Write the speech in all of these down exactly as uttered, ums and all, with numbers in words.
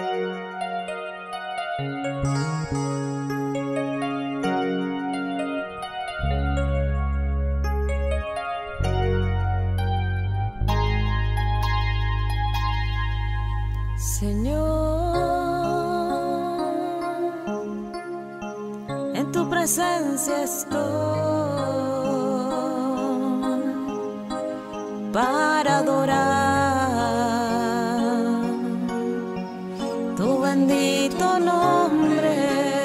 Señor, en tu presencia estoy para adorar tu bendito nombre.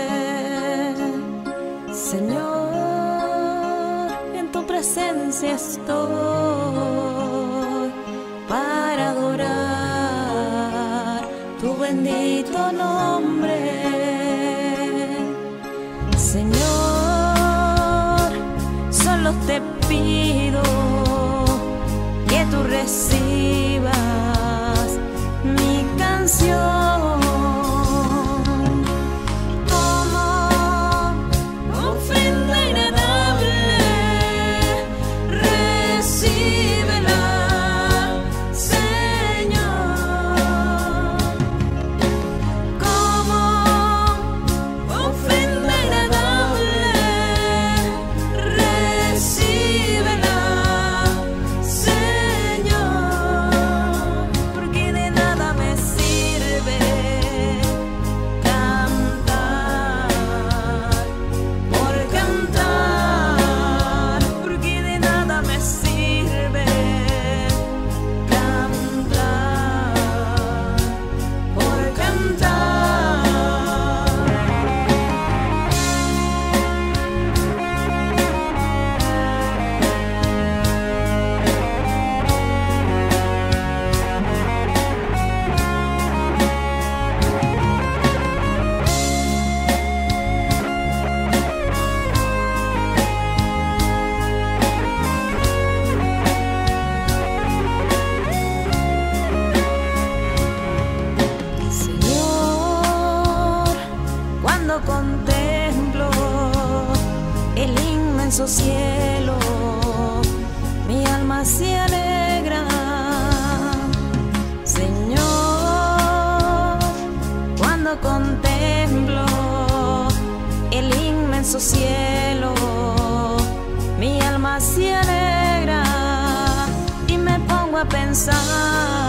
Señor, en tu presencia estoy para adorar tu bendito nombre. Señor, solo te pido que tú recibas mi canción como ofrenda inagradable. Recíbela, Señor, como ofrenda inagradable. Recíbela, Señor, porque de nada me sirve cantar por cantar, porque de nada me sirve cantar por cantar. Señor, cuando contemplo el inmenso cielo, mi alma se alegra. Señor, cuando contemplo el inmenso cielo, mi alma se alegra y me pongo a pensar